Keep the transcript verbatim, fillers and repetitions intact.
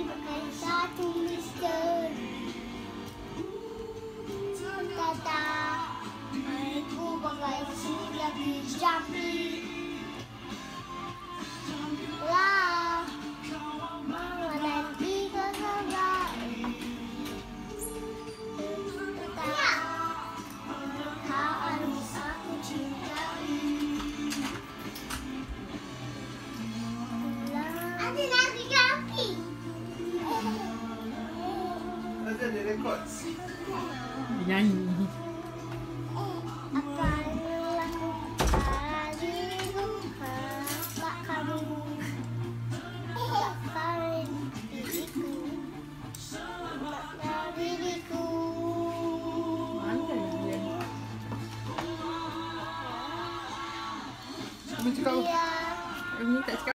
pakai satu mister. Tata, aku pakai lagi jampi. Lah, mama nanti kau sabar. Tata, kau harus aku cintai. Ada lagi jampi. Ada di rekod. Nyanyi. Apa yang aku dariku, tak kamu, tak kalian diriku, tak diriku. Mana dia? Ini cakap apa? Dia Ini tak cakap.